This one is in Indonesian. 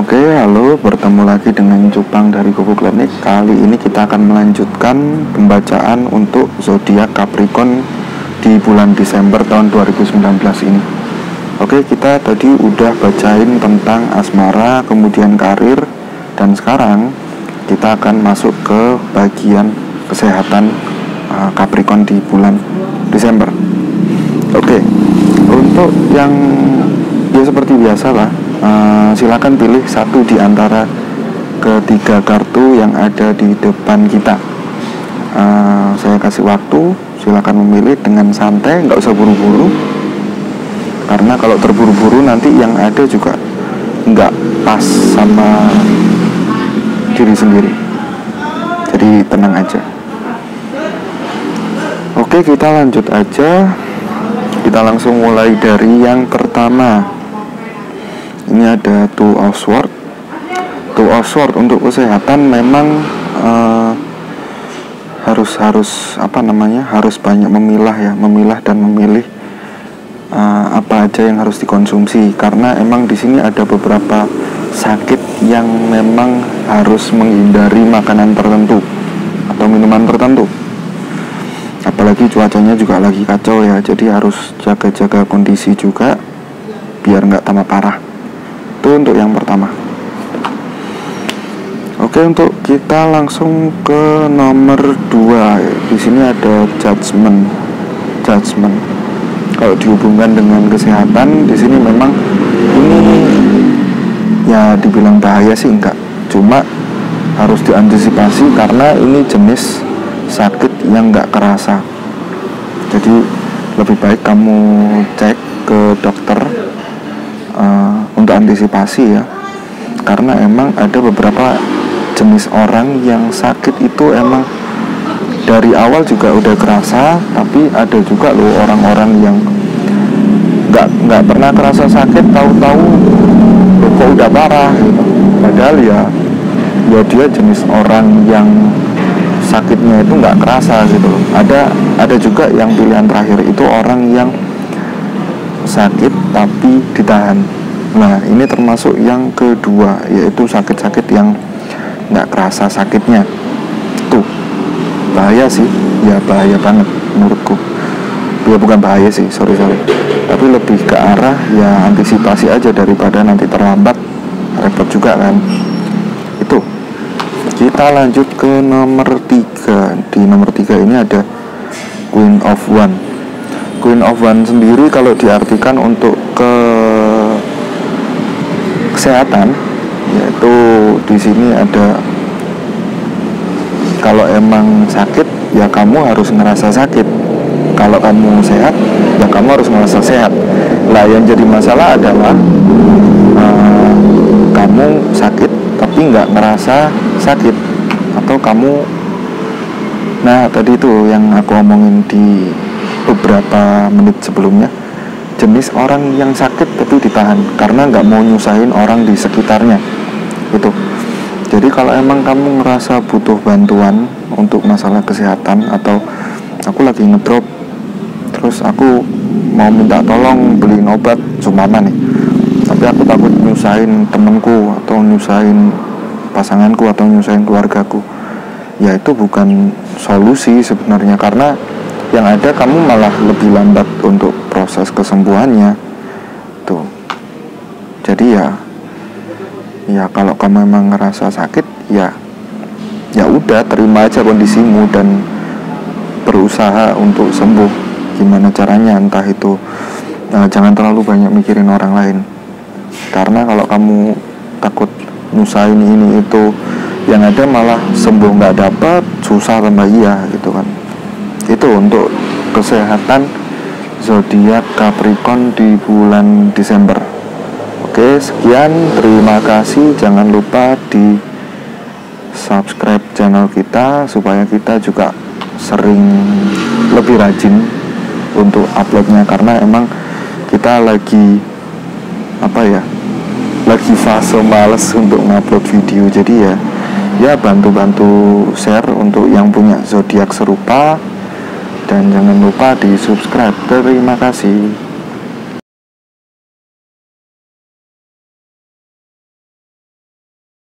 Oke, halo, bertemu lagi dengan Cupang dari Kuku Klinik. Kali ini kita akan melanjutkan pembacaan untuk zodiak Capricorn di bulan Desember tahun 2019 ini. Oke, kita tadi udah bacain tentang asmara, kemudian karir, dan sekarang kita akan masuk ke bagian kesehatan Capricorn di bulan Desember. Oke, untuk yang ya seperti biasa lah, silakan pilih satu di antara ketiga kartu yang ada di depan kita. Saya kasih waktu, silakan memilih dengan santai, nggak usah buru-buru, karena kalau terburu-buru nanti yang ada juga nggak pas sama diri sendiri. Jadi tenang aja. Oke, kita lanjut aja. Kita langsung mulai dari yang pertama. Ini ada Two of Swords. Two of Swords untuk kesehatan memang harus banyak memilah dan memilih apa aja yang harus dikonsumsi, karena emang di sini ada beberapa sakit yang memang harus menghindari makanan tertentu atau minuman tertentu. Apalagi cuacanya juga lagi kacau ya, jadi harus jaga-jaga kondisi juga biar nggak tambah parah. Itu untuk yang pertama. Oke, untuk kita langsung ke nomor 2. Di sini ada Judgment. Kalau dihubungkan dengan kesehatan, di sini memang ini ya dibilang bahaya sih enggak, cuma harus diantisipasi karena ini jenis sakit yang enggak kerasa. Jadi lebih baik kamu cek ke dokter untuk antisipasi ya, karena emang ada beberapa jenis orang yang sakit itu emang dari awal juga udah kerasa, tapi ada juga loh orang-orang yang nggak pernah kerasa sakit, tahu-tahu kok udah parah gitu. Padahal ya dia jenis orang yang sakitnya itu nggak kerasa gitu loh. Ada juga yang pilihan terakhir itu orang yang sakit tapi ditahan. Nah, ini termasuk yang kedua, yaitu sakit-sakit yang nggak kerasa sakitnya. Tuh, bahaya sih, ya bahaya banget menurutku. Ya bukan bahaya sih, sorry, tapi lebih ke arah ya antisipasi aja daripada nanti terlambat, repot juga kan. Itu. Kita lanjut ke nomor 3. Di nomor 3 ini ada Queen of Wands. Queen of Wands sendiri kalau diartikan untuk kesehatan, yaitu di sini ada kalau emang sakit ya kamu harus ngerasa sakit, kalau kamu sehat ya kamu harus ngerasa sehat. Lah yang jadi masalah adalah kamu sakit tapi nggak ngerasa sakit, atau kamu tadi itu yang aku omongin di beberapa menit sebelumnya, jenis orang yang sakit tapi ditahan karena nggak mau nyusahin orang di sekitarnya itu. Jadi kalau emang kamu ngerasa butuh bantuan untuk masalah kesehatan, atau aku lagi ngedrop terus aku mau minta tolong beliin obat sumama nih, tapi aku takut nyusahin temenku atau nyusahin pasanganku atau nyusahin keluargaku, ya itu bukan solusi sebenarnya, karena yang ada kamu malah lebih lambat untuk proses kesembuhannya tuh. Jadi ya kalau kamu memang ngerasa sakit, ya udah terima aja kondisimu dan berusaha untuk sembuh. Gimana caranya, entah itu jangan terlalu banyak mikirin orang lain, karena kalau kamu takut nyusahin ini itu, yang ada malah sembuh nggak dapat, susah tambah iya gitu kan. Itu untuk kesehatan zodiak Capricorn di bulan Desember. Oke, sekian, terima kasih. Jangan lupa di subscribe channel kita supaya kita juga sering lebih rajin untuk uploadnya, karena emang kita lagi lagi fase males untuk ngupload video. Jadi ya bantu share untuk yang punya zodiak serupa, dan jangan lupa di subscribe. Terima kasih.